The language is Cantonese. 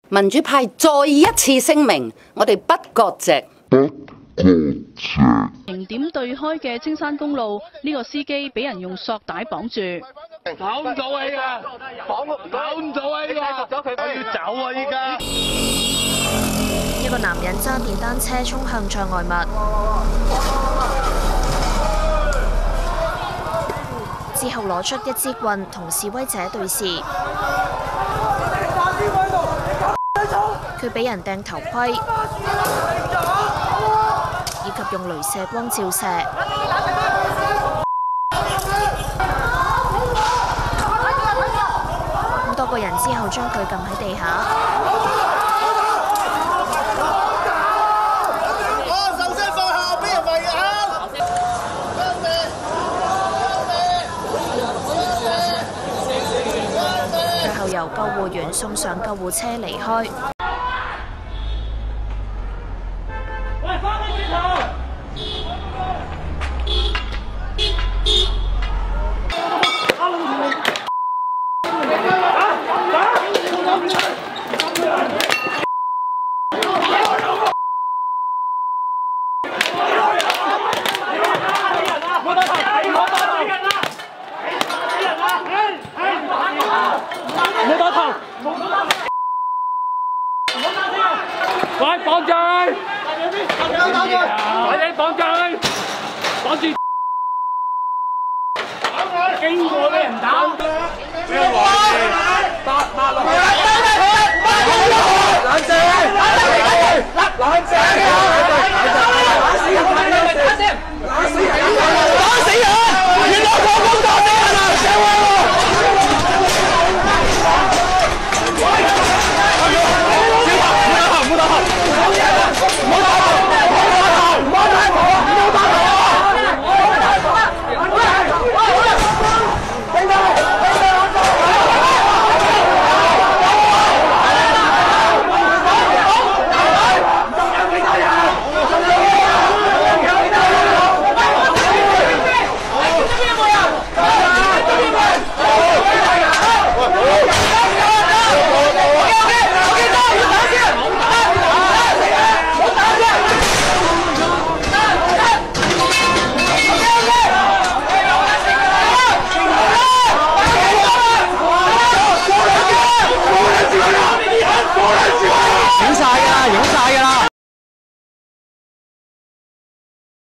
民主派再一次聲明，我哋不割席。 景點對開嘅青山公路，呢個司機俾人用索帶綁住， 跑唔到氣啊！跑唔到氣啊！我要走啊！依家一個男人揸電單車衝向障礙物，之後攞出一支棍同示威者對峙，佢俾人掟頭盔，以及用雷射光照射。咁多個人之後將佢撳喺地下。最後由救護員送上救護車離開。 喂，綁住佢！快啲綁住佢！綁住！經過俾人打，咩話？打落去！